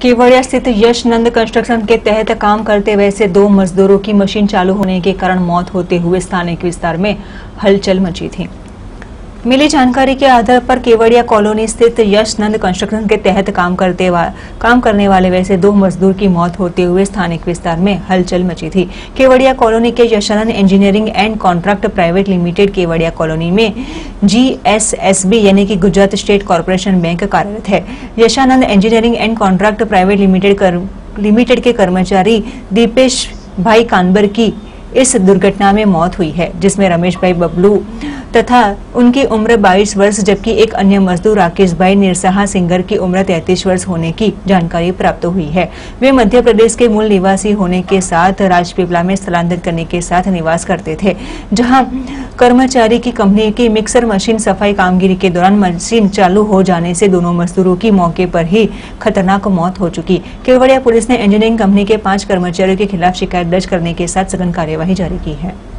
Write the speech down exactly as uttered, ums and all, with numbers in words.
केवड़िया स्थित यशनंद कंस्ट्रक्शन के तहत काम करते हुए से दो मजदूरों की मशीन चालू होने के कारण मौत होते हुए स्थानिक विस्तार में हलचल मची थी। मिली जानकारी के आधार पर केवड़िया कॉलोनी स्थित यशनंद कंस्ट्रक्शन के तहत काम करते वा, काम करने वाले वैसे दो मजदूर की मौत होते हुए स्थानिक विस्तार में हलचल मची थी। केवड़िया कॉलोनी के Yashanand engineering and contract private limited Kevadia colony में जी एस एस बी यानी कि गुजरात स्टेट कॉर्पोरेशन बैंक कार्यरत है। Yashanand engineering and contract private limited कर, लिमिटेड के कर्मचारी दीपेश भाई कानबर की इस दुर्घटना में मौत हुई है, जिसमें रमेश भाई बबलू तथा उनकी उम्र बाईस वर्ष जबकि एक अन्य मजदूर राकेश भाई निरसहा सिंगर की उम्र तैंतीस वर्ष होने की जानकारी प्राप्त हुई है। वे मध्य प्रदेश के मूल निवासी होने के साथ राजपीपला में स्थलांतरित करने के साथ निवास करते थे, जहां कर्मचारी की कंपनी की मिक्सर मशीन सफाई कामगिरी के दौरान मशीन चालू हो जाने से दोनों मजदूरों की मौके पर ही खतरनाक मौत हो चुकी। केवड़िया पुलिस ने इंजीनियरिंग कंपनी के पांच कर्मचारियों के खिलाफ शिकायत दर्ज करने के साथ सघन कार्यवाही जारी की है।